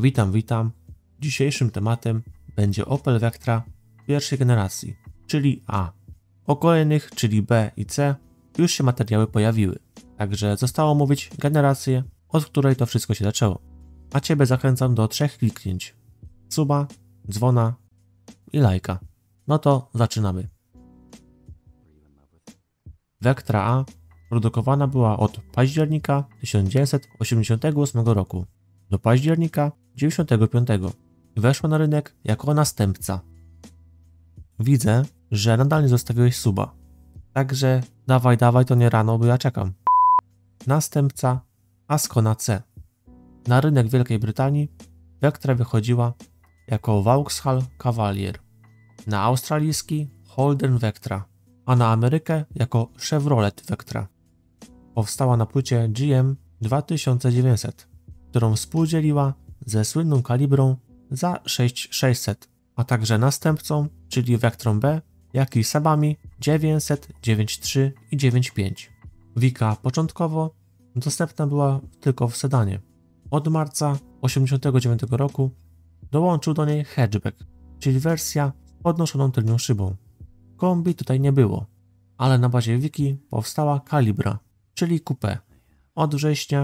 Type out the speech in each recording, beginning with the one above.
Witam. Dzisiejszym tematem będzie Opel Vectra pierwszej generacji, czyli A. O kolejnych, czyli B i C, już się materiały pojawiły, także zostało omówić generację, od której to wszystko się zaczęło. A Ciebie zachęcam do 3 kliknięć: suba, dzwona i lajka. No to zaczynamy. Vectra A produkowana była od października 1988 roku do października 1995 i weszła na rynek jako następca. Widzę, że nadal nie zostawiłeś suba, także dawaj, to nie rano, bo ja czekam. Następca Ascona C. Na rynek Wielkiej Brytanii Vectra wychodziła jako Vauxhall Cavalier, na australijski Holden Vectra, a na Amerykę jako Chevrolet Vectra. Powstała na płycie GM 2900, którą współdzieliła ze słynną kalibrą za 6600, a także następcą, czyli Vectrą B, jak i Sabami 900, 93 i 95. Wika początkowo dostępna była tylko w sedanie. Od marca 1989 roku dołączył do niej hatchback, czyli wersja z podnoszoną tylnią szybą. Kombi tutaj nie było, ale na bazie Wiki powstała Calibra, czyli coupé. Od września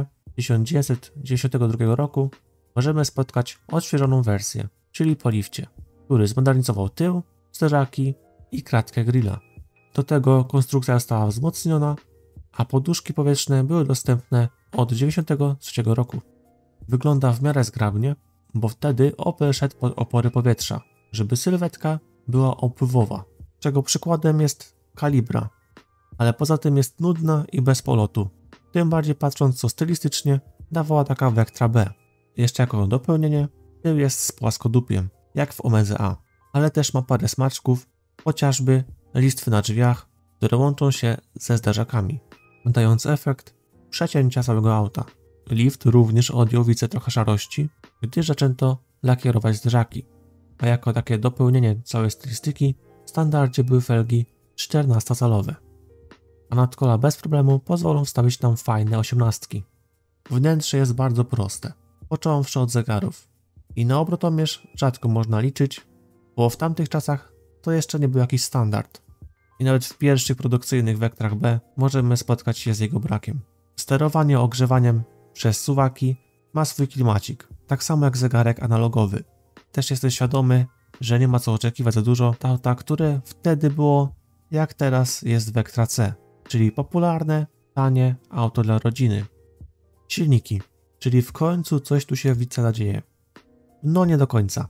1992 roku możemy spotkać odświeżoną wersję, czyli po lifcie, który zmodernizował tył, zderzaki i kratkę grilla. Do tego konstrukcja została wzmocniona, a poduszki powietrzne były dostępne od 1993 roku. Wygląda w miarę zgrabnie, bo wtedy Opel szedł pod opory powietrza, żeby sylwetka była opływowa, czego przykładem jest Calibra, ale poza tym jest nudna i bez polotu. Tym bardziej patrząc, co stylistycznie dawała taka Vectra B. Jeszcze jako dopełnienie tył jest z płaskodupiem, jak w Omedze A, ale też ma parę smaczków, chociażby listwy na drzwiach, które łączą się ze zderzakami, dając efekt przecięcia całego auta. Lift również odjął wice trochę szarości, gdyż zaczęto lakierować zderzaki, a jako takie dopełnienie całej stylistyki w standardzie były felgi 14-calowe. A nadkola bez problemu pozwolą wstawić tam fajne 18. Wnętrze jest bardzo proste, począwszy od zegarów. I na obrotomierz rzadko można liczyć, bo w tamtych czasach to jeszcze nie był jakiś standard. I nawet w pierwszych produkcyjnych Vectrach B możemy spotkać się z jego brakiem. Sterowanie ogrzewaniem przez suwaki ma swój klimacik, tak samo jak zegarek analogowy. Też jestem świadomy, że nie ma co oczekiwać za dużo auta, które wtedy było, jak teraz jest Vectra C, czyli popularne, tanie auto dla rodziny. Silniki, czyli w końcu coś tu się w Wice nadzieje. No nie do końca.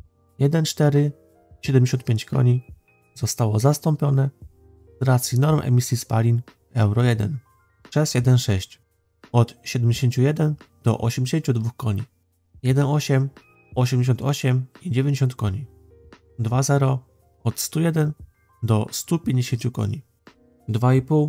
1.4, 75 koni zostało zastąpione z racji norm emisji spalin Euro 1 przez 1.6 od 71 do 82 koni, 1.8, 88 i 90 koni, 2.0 od 101 do 150 koni, 2.5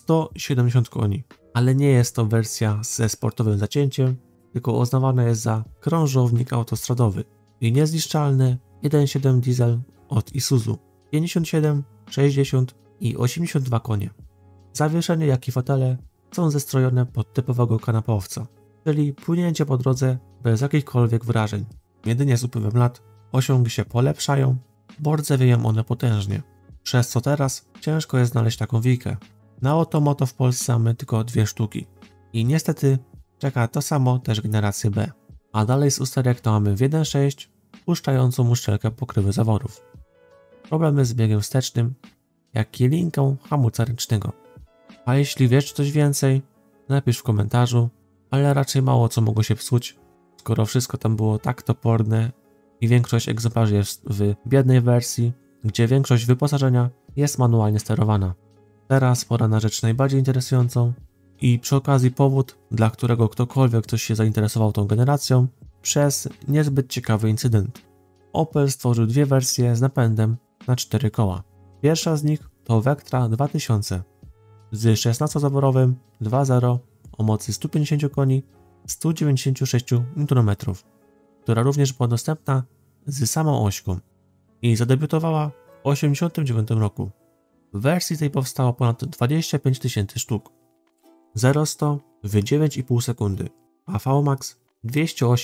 170 koni, ale nie jest to wersja ze sportowym zacięciem, tylko uznawana jest za krążownik autostradowy i niezniszczalny 1.7 diesel od Isuzu, 57, 60 i 82 konie. Zawieszenie jak i fotele są zestrojone pod typowego kanapowca, czyli płynięcie po drodze bez jakichkolwiek wrażeń. Jedynie z upływem lat osiągi się polepszają, bo rdzewieją one potężnie, przez co teraz ciężko jest znaleźć taką Wikę. Na Otomoto w Polsce mamy tylko 2 sztuki. I niestety czeka to samo też generację B. A dalej z usterek to mamy w 1.6 puszczającą uszczelkę pokrywy zaworów. Problemy z biegiem wstecznym, jak i linką hamulca ręcznego. A jeśli wiesz coś więcej, napisz w komentarzu, ale raczej mało co mogło się psuć, skoro wszystko tam było tak toporne i większość egzemplarzy jest w biednej wersji, gdzie większość wyposażenia jest manualnie sterowana. Teraz pora na rzecz najbardziej interesującą i przy okazji powód, dla którego ktokolwiek ktoś się zainteresował tą generacją przez niezbyt ciekawy incydent. Opel stworzył 2 wersje z napędem na 4 koła. Pierwsza z nich to Vectra 2000 z 16-zaworowym 2.0 o mocy 150 koni, 196 Nm, która również była dostępna z samą ośką i zadebiutowała w 1989 roku. W wersji tej powstało ponad 25 000 sztuk. 0-100 w 9,5 sekundy, a VMAX 208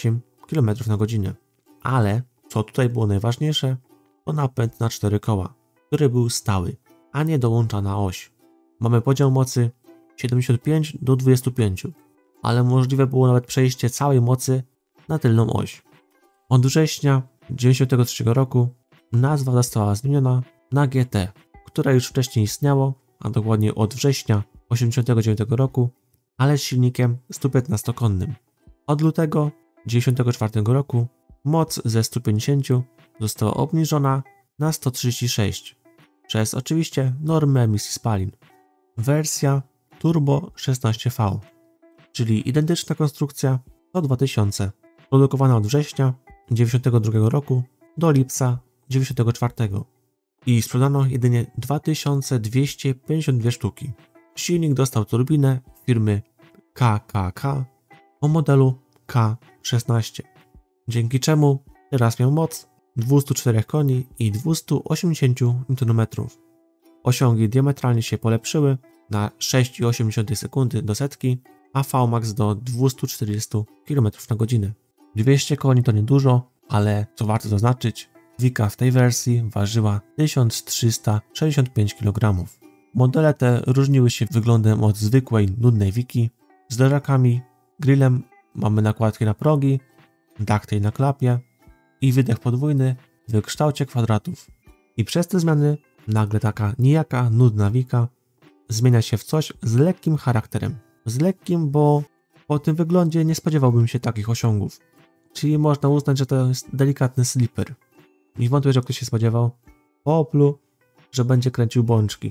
km na godzinę. Ale, co tutaj było najważniejsze, to napęd na 4 koła, który był stały, a nie dołączana oś. Mamy podział mocy 75 do 25, ale możliwe było nawet przejście całej mocy na tylną oś. Od września 1993 roku nazwa została zmieniona na GT, która już wcześniej istniało, a dokładnie od września 1989 roku, ale z silnikiem 115-konnym. Od lutego 1994 roku moc ze 150 została obniżona na 136 przez oczywiście normy emisji spalin. Wersja Turbo 16V, czyli identyczna konstrukcja do 2000, produkowana od września 1992 roku do lipca 1994 i sprzedano jedynie 2252 sztuki. Silnik dostał turbinę firmy KKK o modelu K16, dzięki czemu teraz miał moc 204 koni i 280 Nm. Osiągi diametralnie się polepszyły na 6,8 sekundy do setki, a Vmax do 240 km na godzinę. 200 koni to niedużo, ale co warto zaznaczyć, Wika w tej wersji ważyła 1365 kg. Modele te różniły się wyglądem od zwykłej, nudnej Wiki, zderzakami, grillem, mamy nakładki na progi, dach tej na klapie i wydech podwójny w kształcie kwadratów. I przez te zmiany nagle taka nijaka, nudna Wika zmienia się w coś z lekkim charakterem. Z lekkim, bo po tym wyglądzie nie spodziewałbym się takich osiągów. Czyli można uznać, że to jest delikatny slipper. I wątpię, że ktoś się spodziewał po Oplu, że będzie kręcił bączki.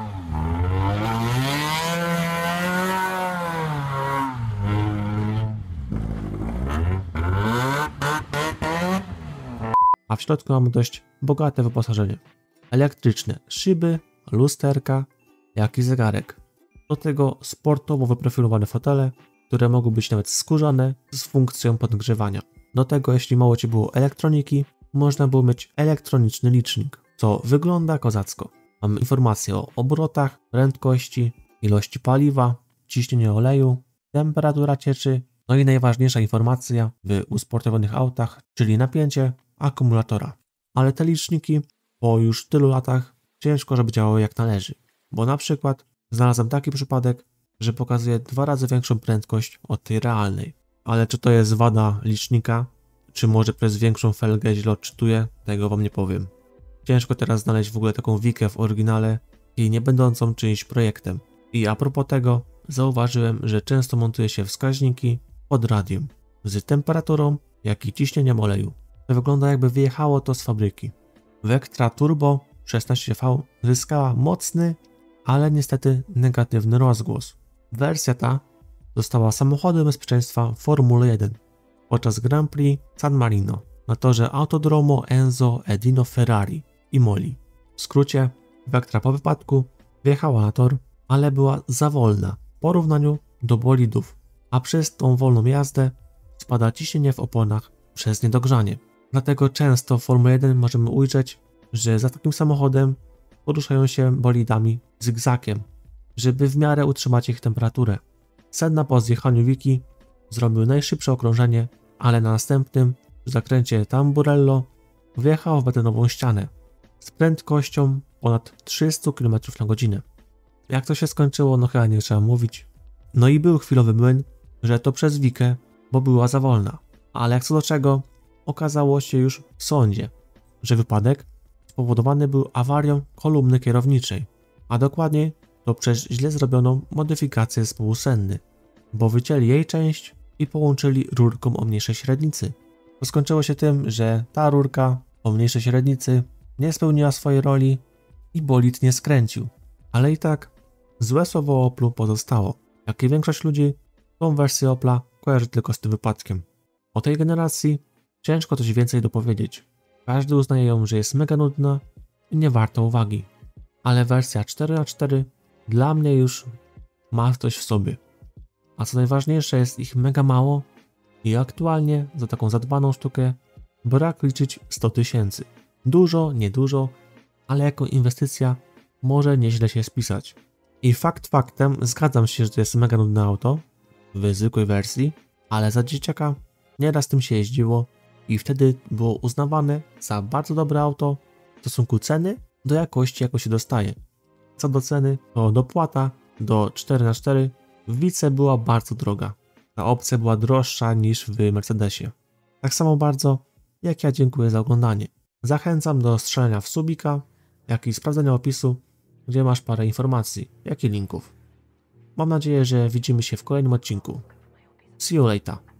A w środku mamy dość bogate wyposażenie. Elektryczne szyby, lusterka, jak i zegarek. Do tego sportowo wyprofilowane fotele, które mogą być nawet skórzane z funkcją podgrzewania. Do tego, jeśli mało Ci było elektroniki, można było mieć elektroniczny licznik, co wygląda kozacko. Mamy informacje o obrotach, prędkości, ilości paliwa, ciśnieniu oleju, temperatura cieczy, no i najważniejsza informacja w usportowionych autach, czyli napięcie akumulatora. Ale te liczniki po już tylu latach ciężko, żeby działały jak należy, bo na przykład znalazłem taki przypadek, że pokazuje 2 razy większą prędkość od tej realnej. Ale czy to jest wada licznika, czy może przez większą felgę źle odczytuje, tego Wam nie powiem. Ciężko teraz znaleźć w ogóle taką wikę w oryginale i nie będącą czyimś projektem. I a propos tego, zauważyłem, że często montuje się wskaźniki pod radiem, z temperaturą, jak i ciśnieniem oleju. To wygląda, jakby wyjechało to z fabryki. Vectra Turbo 16V zyskała mocny, ale niestety negatywny rozgłos. Wersja ta została samochodem bezpieczeństwa Formuły 1 podczas Grand Prix San Marino na torze Autodromo Enzo Edino Ferrari Imoli. W skrócie, Vectra po wypadku wjechała na tor, ale była za wolna w porównaniu do bolidów, a przez tą wolną jazdę spada ciśnienie w oponach przez niedogrzanie. Dlatego często w Formule 1 możemy ujrzeć, że za takim samochodem poruszają się bolidami zygzakiem, żeby w miarę utrzymać ich temperaturę. Senna po zjechaniu Wiki zrobił najszybsze okrążenie, ale na następnym w zakręcie Tamburello wjechał w betonową ścianę z prędkością ponad 300 km na godzinę. Jak to się skończyło, no chyba nie trzeba mówić. No i był chwilowy młyn, że to przez Wikę, bo była za wolna. Ale jak co do czego, okazało się już w sądzie, że wypadek spowodowany był awarią kolumny kierowniczej, a dokładniej to przez źle zrobioną modyfikację zespołu senny, bo wycięli jej część i połączyli rurką o mniejszej średnicy. To skończyło się tym, że ta rurka o mniejszej średnicy nie spełniła swojej roli i bolid nie skręcił. Ale i tak złe słowo o Oplu pozostało, jak i większość ludzi tą wersję Opla kojarzy tylko z tym wypadkiem. O tej generacji ciężko coś więcej dopowiedzieć. Każdy uznaje ją, że jest mega nudna i nie warta uwagi. Ale wersja 4x4 dla mnie już ma coś w sobie. A co najważniejsze, jest ich mega mało i aktualnie za taką zadbaną sztukę brak liczyć 100 000. Dużo, niedużo, ale jako inwestycja może nieźle się spisać. I fakt faktem zgadzam się, że to jest mega nudne auto w zwykłej wersji, ale za dzieciaka Nieraz tym się jeździło i wtedy było uznawane za bardzo dobre auto w stosunku ceny do jakości, jaką się dostaje. Co do ceny, to dopłata do 4x4 w Wice była bardzo droga. Ta opcja była droższa niż w Mercedesie. Tak samo bardzo jak ja dziękuję za oglądanie. Zachęcam do strzelania w subika, jak i sprawdzenia opisu, gdzie masz parę informacji, jak i linków. Mam nadzieję, że widzimy się w kolejnym odcinku. See you later.